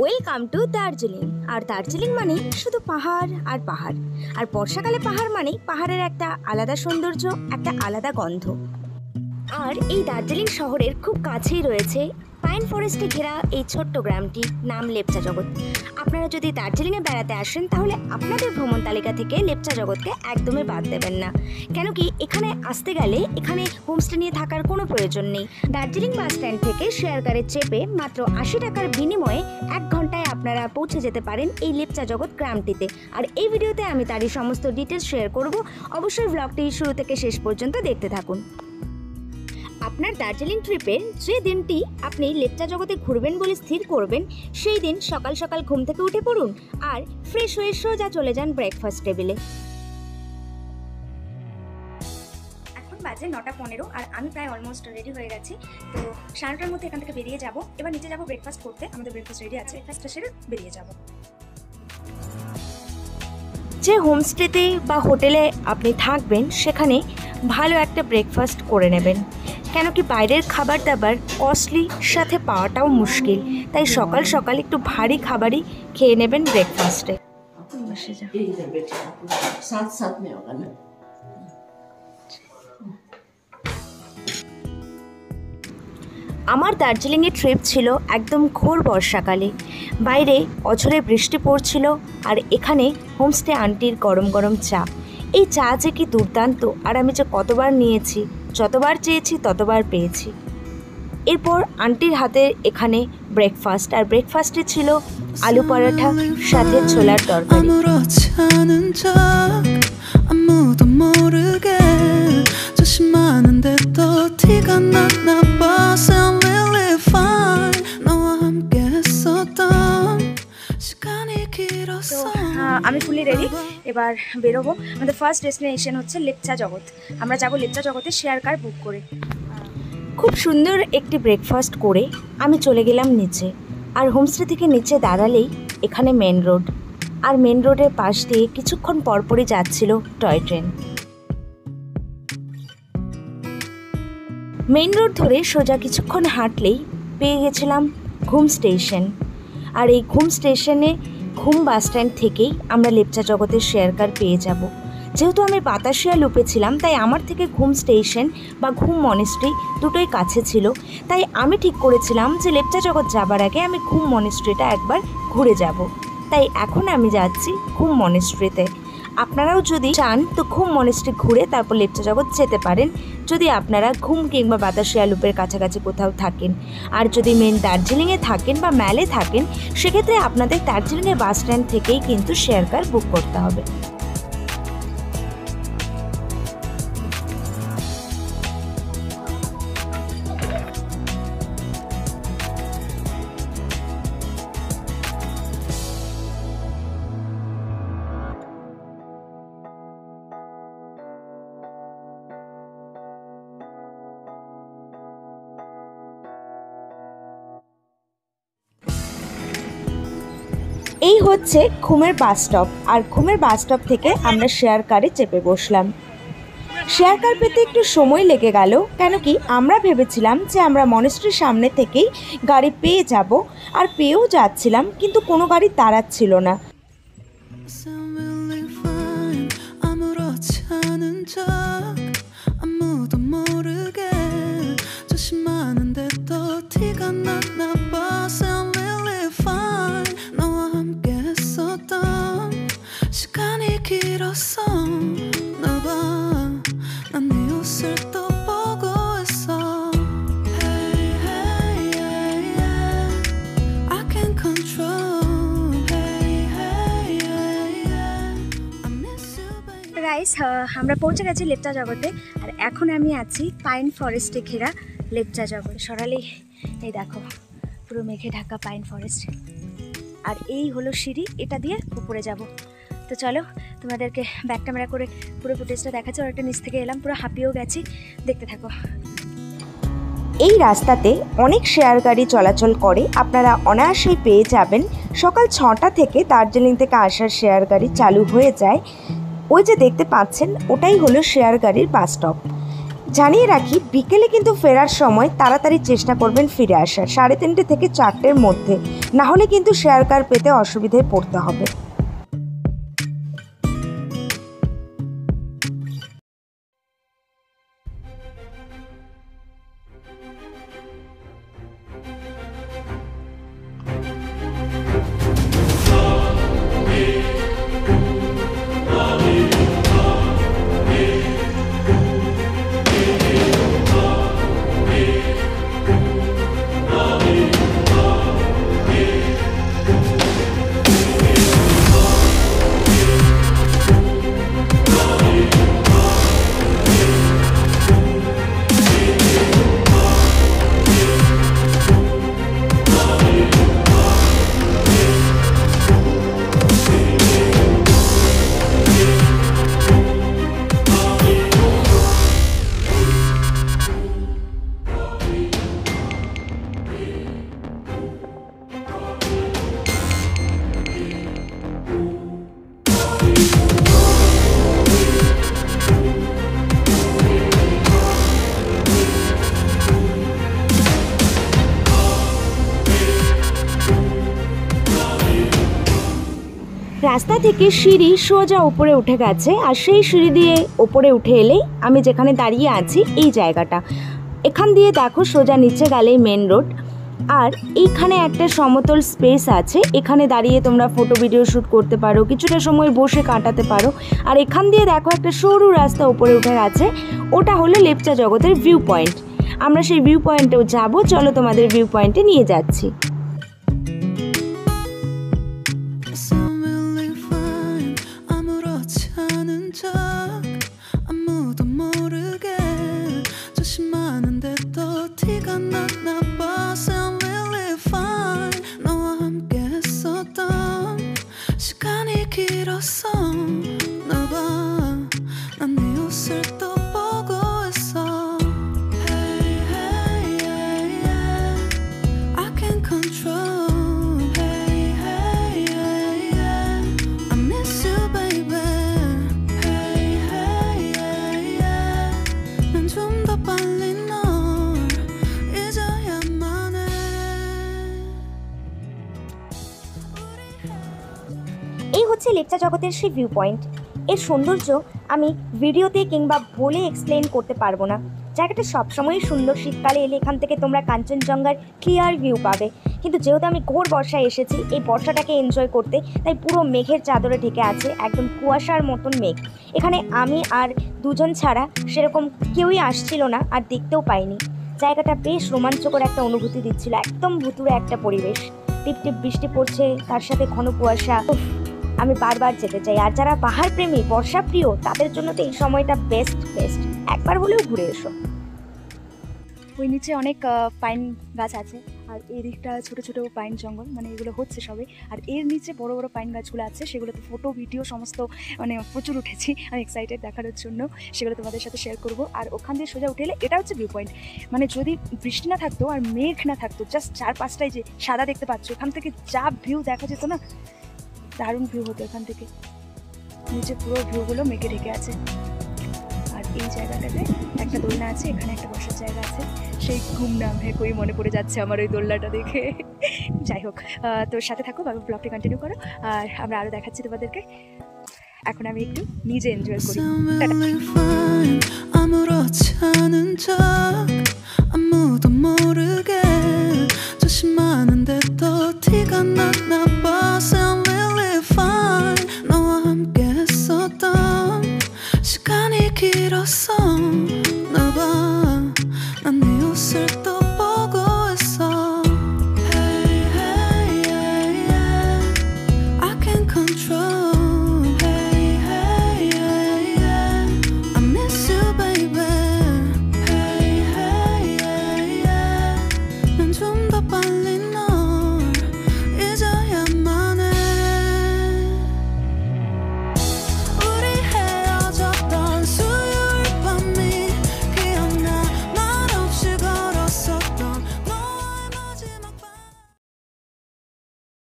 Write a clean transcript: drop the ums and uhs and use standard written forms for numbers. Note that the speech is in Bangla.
Welcome to Darjeeling. আর দার্জিলিং মানে শুধু পাহাড় আর পাহাড়, আর বর্ষাকালে পাহাড় মানে পাহাড়ের একটা আলাদা সৌন্দর্য, একটা আলাদা গন্ধ। আর এই দার্জিলিং শহরের খুব কাছেই রয়েছে পাইন ফরেস্টে ঘেরা এই ছোট্ট গ্রামটি, নাম লেপচা জগৎ। আপনারা যদি দার্জিলিংয়ে বেড়াতে আসেন তাহলে আপনাদের ভ্রমণ তালিকা থেকে লেপচা জগৎকে একদমই বাদ দেবেন না, কেন কি এখানে আসতে গেলে এখানে হোমস্টে নিয়ে থাকার কোনো প্রয়োজন নেই। দার্জিলিং বাস স্ট্যান্ড থেকে শেয়ার কারে চেপে মাত্র 80 টাকার বিনিময়ে 1 ঘন্টায় আপনারা পৌঁছে যেতে পারেন এই লেপচা জগৎ গ্রামটিতে। আর এই ভিডিওতে আমি তারই সমস্ত ডিটেলস শেয়ার করব, অবশ্যই ব্লগটি শুরু থেকে শেষ পর্যন্ত দেখতে থাকুন। আপনার দার্জিলিং ট্রিপের যে দিনটি আপনি লেপচা জগতে ঘুরবেন বলে স্থির করবেন, সেই দিন সকাল সকাল ঘুম থেকে উঠে পড়ুন আর ফ্রেশ হয়ে সোজা চলে যান ব্রেকফাস্ট টেবিলে। এখন বাজে 9:15 আর আমি প্রায় অলমোস্ট রেডি হয়ে গেছি। তো 9:30টার মধ্যে এখান থেকে বেরিয়ে যাব। এবার নিচে যাব ব্রেকফাস্ট করতে, আমাদের ব্রেকফাস্ট রেডি আছে, ব্রেকফাস্টটা সেরে বেরিয়ে যাব। যে হোমস্টেতে বা হোটেলে আপনি থাকবেন সেখানে ভালো একটা ব্রেকফাস্ট করে নেবেন, কেন কি বাইরের খাবার দাবার কস্টলি, সাথে পাওয়াটাও মুশকিল। তাই সকাল সকাল একটু ভারী খাবারই খেয়ে নেবেন ব্রেকফাস্টে। আমার দার্জিলিংয়ের ট্রিপ ছিল একদম ঘোর বর্ষাকালে। বাইরে অঝরে বৃষ্টি পড়ছিল আর এখানে হোমস্টে আন্টির গরম গরম চা। এই চা যে কি দুর্দান্ত, আর আমি যে কতবার নিয়েছি, যতবার চেয়েছি ততবার পেয়েছি। এরপর আন্টির হাতে এখানে ব্রেকফাস্ট, আর ব্রেকফাস্টে ছিল আলু পরোটা সাথে ছোলার তরকারি। তো আমি ফুলি রেডি, এবার বেরোবো। আমাদের ফার্স্ট ডেস্টিনেশন হচ্ছে লেপচা জগৎ। আমরা যাবো লেপচা জগতে শেয়ার কার বুক করে। খুব সুন্দর একটি ব্রেকফাস্ট করে আমি চলে গেলাম নিচে। আর হোমস্টে থেকে নিচে দাঁড়ালেই এখানে মেন রোড, আর মেন রোডের পাশ দিয়ে কিছুক্ষণ পরপরই যাচ্ছিল টয় ট্রেন। মেন রোড ধরে সোজা কিছুক্ষণ হাঁটলেই পেয়ে গেছিলাম ঘুম স্টেশন। আর এই ঘুম স্টেশনে ঘুম বাস স্ট্যান্ড থেকেই আমরা লেপচা জগতের শেয়ার কার পেয়ে যাব। যেহেতু আমি বাতাসিয়া লুপে ছিলাম, তাই আমার থেকে ঘুম স্টেশন বা ঘুম মনেস্ট্রি দুটোই কাছে ছিল। তাই আমি ঠিক করেছিলাম যে লেপচা জগৎ যাবার আগে আমি ঘুম মনেস্ট্রিটা একবার ঘুরে যাব। তাই এখন আমি যাচ্ছি ঘুম মনেস্ট্রিতে। আপনারাও যদি চান তো ঘুম মনেস্ট্রি ঘুরে তারপর লেপচা জগৎ যেতে পারেন, যদি আপনারা ঘুম কিংবা বাতাসিয়া লুপের কাছাকাছি কোথাও থাকেন। আর যদি মেন দার্জিলিংয়ে থাকেন বা ম্যালে থাকেন, সেক্ষেত্রে আপনাদের দার্জিলিংয়ের বাস স্ট্যান্ড থেকেই কিন্তু শেয়ার কার বুক করতে হবে। এই হচ্ছে ঘুমের বাস স্টপ, আর ঘুমের বাস স্টপ থেকে আমরা শেয়ার কারে চেপে বসলাম। শেয়ার কার পেতে একটু সময় লেগে গেল, কেন কি আমরা ভেবেছিলাম যে আমরা মনেস্ট্রির সামনে থেকেই গাড়ি পেয়ে যাব, আর পেয়েও যাচ্ছিলাম, কিন্তু কোনো গাড়ি দাঁড়াচ্ছিল না। আমরা পৌঁছে গেছি লেপচা জগতে, আর এখন আমি আছি পাইন ফরেস্টে ঘেরা লেপচা জগৎ। সরালেই এই দেখো পুরো মেঘে ঢাকা পাইন ফরেস্ট, আর এই হলো সিঁড়ি, এটা দিয়ে উপরে যাব। তো চলো তোমাদেরকে ব্যাক ক্যামেরা করে পুরো ফুটেজটা দেখাচ্ছি। আর একটা নিচ থেকে এলাম, পুরো হাঁপিয়েও গেছি, দেখতে থাকো। এই রাস্তাতে অনেক শেয়ার গাড়ি চলাচল করে, আপনারা অনায়াসেই পেয়ে যাবেন। সকাল 6টা থেকে দার্জিলিং থেকে আসার শেয়ার গাড়ি চালু হয়ে যায়। ওই যে দেখতে পাচ্ছেন ওটাই হলো শেয়ার গাড়ির বাস স্টপ। জানিয়ে রাখি, বিকেলে কিন্তু ফেরার সময় তাড়াতাড়ি চেষ্টা করবেন ফিরে আসার, 3:30 থেকে 4টের মধ্যে, না হলে কিন্তু শেয়ার কার পেতে অসুবিধায় পড়তে হবে। রাস্তা থেকে সিঁড়ি সোজা উপরে উঠে গেছে, আর সেই সিঁড়ি দিয়ে উপরে উঠে এলেই আমি যেখানে দাঁড়িয়ে আছি এই জায়গাটা, এখান দিয়ে দেখো সোজা নিচে গেলেই মেন রোড। আর এইখানে একটা সমতল স্পেস আছে, এখানে দাঁড়িয়ে তোমরা ফটো ভিডিও শ্যুট করতে পারো, কিছুটা সময় বসে কাটাতে পারো। আর এখান দিয়ে দেখো একটা সরু রাস্তা উপরে উঠে গেছে, ওটা হলো লেপচা জগতের ভিউ পয়েন্ট। আমরা সেই ভিউ পয়েন্টেও যাবো, চলো তোমাদের ভিউ পয়েন্টে নিয়ে যাচ্ছি। এই হচ্ছে লেপচা জগতের সেই ভিউ পয়েন্ট। এর সৌন্দর্য আমি ভিডিওতে কিংবা বলে এক্সপ্লেন করতে পারবো না। জায়গাটা সবসময়ই সুন্দর, শীতকালে এলে এখান থেকে তোমরা কাঞ্চনজঙ্ঘার ক্লিয়ার ভিউ পাবে। কিন্তু যেহেতু আমি ঘোর বর্ষায় এসেছি এই বর্ষাটাকে এনজয় করতে, তাই পুরো মেঘের চাদরে ঢেকে আছে, একদম কুয়াশার মতন মেঘ। এখানে আমি আর দুজন ছাড়া সেরকম কেউই আসছিল না, আর দেখতেও পাইনি। জায়গাটা বেশ রোমাঞ্চকর একটা অনুভূতি দিচ্ছিল, একদম ভুতুড়ে একটা পরিবেশ। টিপ টিপ বৃষ্টি পড়ছে, তার সাথে ঘন কুয়াশা। আমি বারবার যেতে চাই। আর যারা পাহাড় প্রেমী, বর্ষা প্রিয়, তাদের জন্য তো এই সময়টা বেস্ট। একবার হলেও ঘুরে এসো। ওই নিচে অনেক পাইন গাছ আছে, আর এই দিকটা ছোটো ছোটো পাইন জঙ্গল, মানে এগুলো হচ্ছে সবে। আর এর নিচে বড় বড় পাইন গাছগুলো আছে, সেগুলোতে ফটো ভিডিও সমস্ত মানে প্রচুর উঠেছি। আমি এক্সাইটেড দেখানোর জন্য, সেগুলো তোমাদের সাথে শেয়ার করব। আর ওখান দিয়ে সোজা উঠে এলে এটা হচ্ছে ভিউ পয়েন্ট। মানে যদি বৃষ্টি না থাকতো আর মেঘ না থাকতো, জাস্ট 4-5টাই যে সাদা দেখতে পাচ্ছ, এখান থেকে যা ভিউ দেখা যেত না, দারুণ ভিউ হতো। এখান থেকে নিচে পুরো ভিউগুলো মেঘে ঢেকে আছে। আর এই জায়গাটাতে একটা দোলনা আছে, এখানে একটা বসার জায়গা আছে। সেই ঘুম নাম হে কই মনে পড়ে যাচ্ছে আমার ওই দোলনাটা দেখে। যাই হোক, তোর সাথে থাকো, ব্লগটি কন্টিনিউ করো, আর আমরা আরও দেখাচ্ছি তোমাদেরকে। এখন আমি একটু নিজে এনজয় করি। 아무도 모르게 조심하는데 또 티가 나